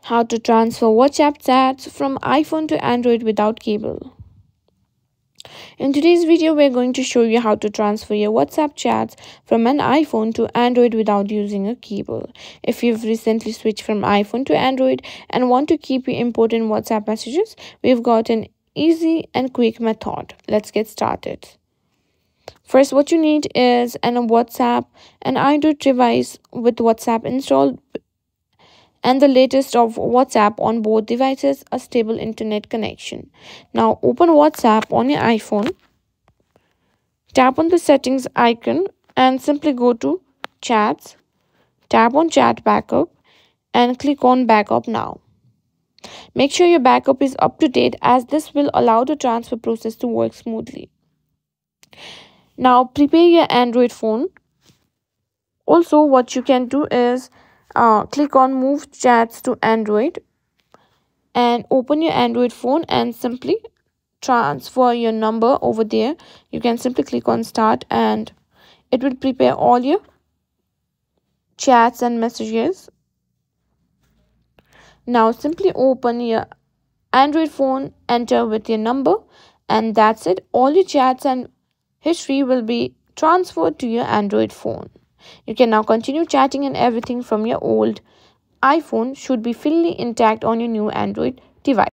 How to transfer WhatsApp chats from iPhone to Android without cable. In today's video, we're going to show you how to transfer your WhatsApp chats from an iPhone to Android without using a cable. If you've recently switched from iPhone to Android and want to keep your important WhatsApp messages, we've got an easy and quick method. Let's get started. First, what you need is an Android device with WhatsApp installed and the latest of WhatsApp on both devices, a stable internet connection. Now open WhatsApp on your iPhone, tap on the settings icon and simply go to chats, tap on chat backup and click on backup now. Make sure your backup is up to date as this will allow the transfer process to work smoothly. Now prepare your Android phone. Also, what you can do is click on move chats to Android and open your Android phone and simply transfer your number over there. You can simply click on start and it will prepare all your chats and messages. Now simply open your Android phone, enter with your number, and that's it. All your chats and history will be transferred to your Android phone. You can now continue chatting and everything from your old iPhone should be fully intact on your new Android device.